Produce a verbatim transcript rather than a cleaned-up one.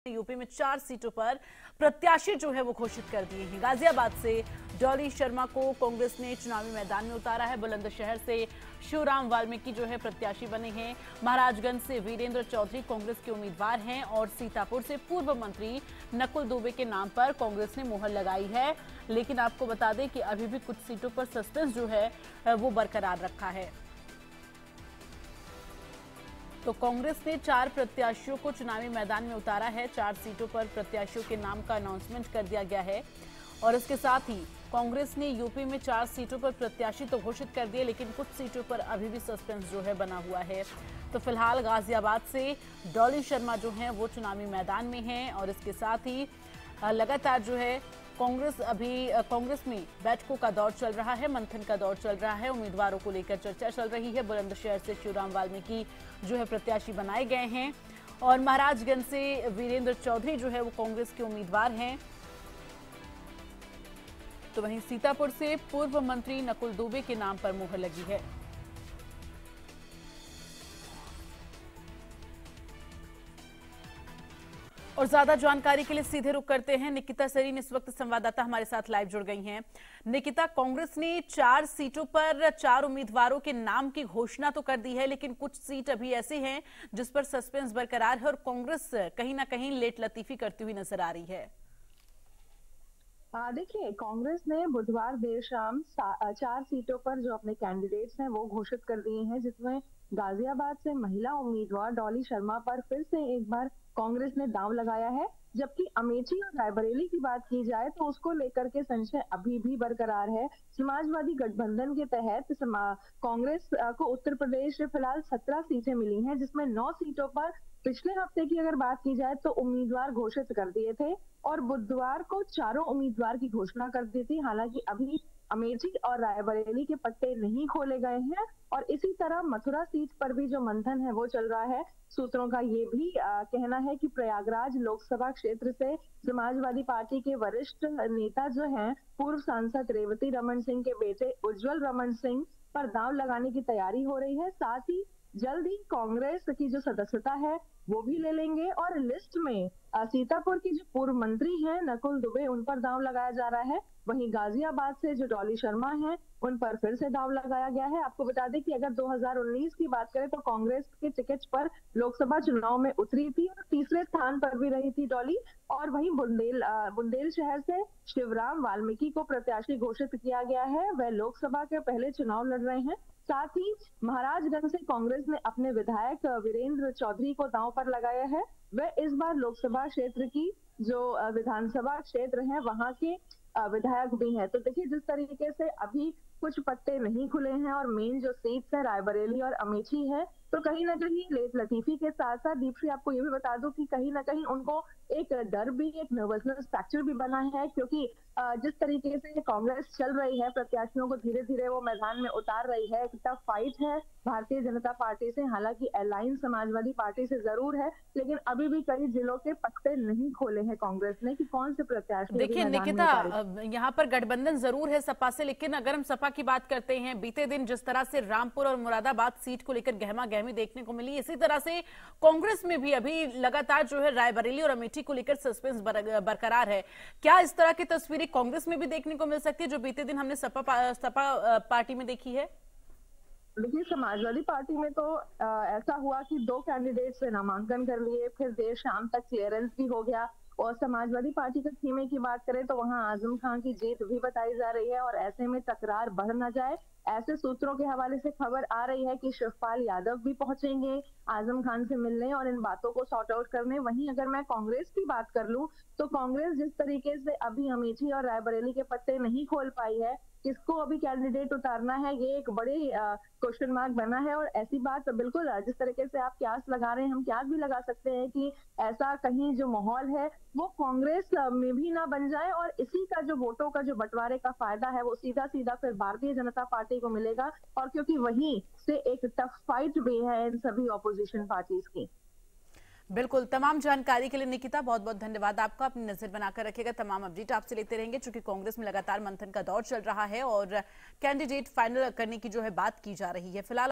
UP में चार सीटों पर प्रत्याशी जो है वो घोषित कर दिए हैं। गाजियाबाद से डॉली शर्मा को कांग्रेस ने चुनावी मैदान में उतारा है। बुलंदशहर से शिवराम वाल्मीकि जो है प्रत्याशी बने हैं। महाराजगंज से वीरेंद्र चौधरी कांग्रेस के उम्मीदवार हैं और सीतापुर से पूर्व मंत्री नकुल दुबे के नाम पर कांग्रेस ने मुहर लगाई है। लेकिन आपको बता दें कि अभी भी कुछ सीटों पर सस्पेंस जो है वो बरकरार रखा है। तो कांग्रेस ने चार प्रत्याशियों को चुनावी मैदान में उतारा है। चार सीटों पर प्रत्याशियों के नाम का अनाउंसमेंट कर दिया गया है और इसके साथ ही कांग्रेस ने यूपी में चार सीटों पर प्रत्याशी तो घोषित कर दिए, लेकिन कुछ सीटों पर अभी भी सस्पेंस जो है बना हुआ है। तो फिलहाल गाजियाबाद से डॉली शर्मा जो है वो चुनावी मैदान में हैं और इसके साथ ही लगातार जो है कांग्रेस अभी कांग्रेस में बैठकों का दौर चल रहा है, मंथन का दौर चल रहा है, उम्मीदवारों को लेकर चर्चा चल रही है। बुलंदशहर से शिवराम वाल्मीकि जो है प्रत्याशी बनाए गए हैं और महाराजगंज से वीरेंद्र चौधरी जो है वो कांग्रेस के उम्मीदवार हैं। तो वहीं सीतापुर से पूर्व मंत्री नकुल दुबे के नाम पर मुहर लगी है। और ज्यादा जानकारी के लिए सीधे रुख करते हैं। निकिता सरीन इस वक्त संवाददाता हमारे साथ लाइव जुड़ गई हैं। निकिता, कांग्रेस ने चार सीटों पर चार उम्मीदवारों के नाम की घोषणा तो कर दी है, लेकिन कुछ सीट अभी ऐसे हैं जिस पर सस्पेंस बरकरार है और कांग्रेस कहीं ना कहीं लेट लतीफी करती हुई नजर आ रही है। देखिए, कांग्रेस ने बुधवार देर शाम चार सीटों पर जो अपने कैंडिडेट्स हैं वो घोषित कर दिए हैं, जिसमें गाजियाबाद से महिला उम्मीदवार डॉली शर्मा पर फिर से एक बार कांग्रेस ने दांव लगाया है। जबकि अमेठी और रायबरेली की बात की जाए तो उसको लेकर के संशय अभी भी बरकरार है। समाजवादी गठबंधन के तहत कांग्रेस को उत्तर प्रदेश में फिलहाल सत्रह सीटें मिली हैं, जिसमें नौ सीटों पर पिछले हफ्ते की अगर बात की जाए तो उम्मीदवार घोषित कर दिए थे और बुधवार को चारों उम्मीदवार की घोषणा कर दी थी। हालांकि अभी अमेठी और रायबरेली के पट्टे नहीं खोले गए हैं और इसी तरह मथुरा सीट पर भी जो मंथन है वो चल रहा है। सूत्रों का ये भी आ, कहना है कि प्रयागराज लोकसभा क्षेत्र से समाजवादी पार्टी के वरिष्ठ नेता जो हैं पूर्व सांसद रेवती रमन सिंह के बेटे उज्जवल रमन सिंह पर दांव लगाने की तैयारी हो रही है। साथ ही जल्द ही कांग्रेस की जो सदस्यता है वो भी ले लेंगे और लिस्ट में सीतापुर की जो पूर्व मंत्री हैं नकुल दुबे उन पर दांव लगाया जा रहा है। वहीं गाजियाबाद से जो डॉली शर्मा हैं उन पर फिर से दांव लगाया गया है। आपको बता दें कि अगर दो हज़ार उन्नीस की बात करें तो कांग्रेस के टिकट पर लोकसभा चुनाव में उतरी थी और तीसरे स्थान पर भी रही थी डॉली। और वहीं बुंदेल बुंदेलशहर से शिवराम वाल्मीकि को प्रत्याशी घोषित किया गया है। वह लोकसभा के पहले चुनाव लड़ रहे हैं। साथ ही महाराजगंज से कांग्रेस ने अपने विधायक वीरेंद्र चौधरी को दांव पर लगाया है। वह इस बार लोकसभा क्षेत्र की जो विधानसभा क्षेत्र है वहां के विधायक भी हैं। तो देखिए, जिस तरीके से अभी कुछ पट्टे नहीं खुले हैं और मेन जो सीट्स है रायबरेली और अमेठी है, तो कहीं ना कहीं लेट लतीफी के साथ साथ दीप्ति आपको ये भी बता दूं कि कहीं ना कहीं उनको एक डर भी, एक नर्वसनेस फैक्टर भी बना है, क्योंकि जिस तरीके से कांग्रेस चल रही है, प्रत्याशियों को धीरे धीरे वो मैदान में उतार रही है। एक टफ फाइट है भारतीय जनता पार्टी से। हालांकि अलायंस समाजवादी पार्टी से जरूर है, लेकिन अभी भी कई जिलों के पट्टे नहीं खोले हैं कांग्रेस ने कि कौन से प्रत्याशी। देखिए निकिता, यहाँ पर गठबंधन जरूर है सपा से, लेकिन अगर हम सपा की बात करते हैं, बीते दिन जिस तरह से रामपुर और मुरादाबाद सीट को लेकर गहमा गहमी देखने को मिली, इसी तरह से कांग्रेस में भी अभी लगातार जो है रायबरेली और अमेठी को लेकर सस्पेंस बरकरार है। क्या इस तरह की तस्वीरें कांग्रेस में भी देखने को मिल सकती है जो बीते दिन हमने सपा सपा पार्टी में देखी है? देखिए, समाजवादी पार्टी में तो आ, ऐसा हुआ कि दो कैंडिडेट्स ने नामांकन कर लिए, फिर देर शाम तक क्लियरेंस भी हो गया। और समाजवादी पार्टी के खेमे की बात करें तो वहां आजम खान की जीत भी बताई जा रही है और ऐसे में तकरार बढ़ ना जाए, ऐसे सूत्रों के हवाले से खबर आ रही है कि शिवपाल यादव भी पहुंचेंगे आजम खान से मिलने और इन बातों को सॉर्ट आउट करने। वहीं अगर मैं कांग्रेस की बात कर लूं तो कांग्रेस जिस तरीके से अभी अमेठी और रायबरेली के पट्टे नहीं खोल पाई है, किसको अभी कैंडिडेट उतारना है, ये एक बड़े क्वेश्चन मार्क बना है। और ऐसी बात बिल्कुल जिस तरीके से आप क्यास लगा रहे हैं, हम क्यास भी लगा सकते हैं कि ऐसा कहीं जो माहौल है वो कांग्रेस में भी ना बन जाए और इसी का जो वोटों का जो बंटवारे का फायदा है वो सीधा सीधा फिर भारतीय जनता पार्टी को मिलेगा। और क्योंकि वहीं से एक टफ फाइट भी है इन सभी ऑपोजिशन पार्टीज की। बिल्कुल, तमाम जानकारी के लिए निकिता बहुत बहुत धन्यवाद आपका। अपनी नजर बनाकर रखिएगा, तमाम अपडेट आपसे लेते रहेंगे, चूंकि कांग्रेस में लगातार मंथन का दौर चल रहा है और कैंडिडेट फाइनल करने की जो है बात की जा रही है। फिलहाल